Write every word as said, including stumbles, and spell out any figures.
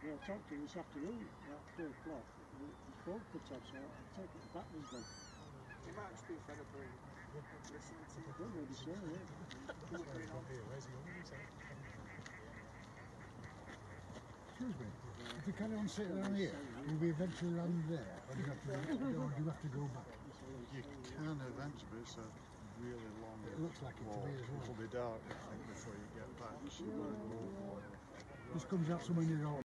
Yeah, I talked to him this afternoon at four o'clock. His phone cut off, so I take it the battery's gone. He might just be fed up with listening to you. I don't know what he's saying, yeah. Excuse me, if you carry on sitting down here, will we eventually land there, or do you have to, or do you have to go back? You can eventually, but it's a really long It looks like it to walk. me as well. It'll be dark, I think, before you get back. This comes out somewhere near all.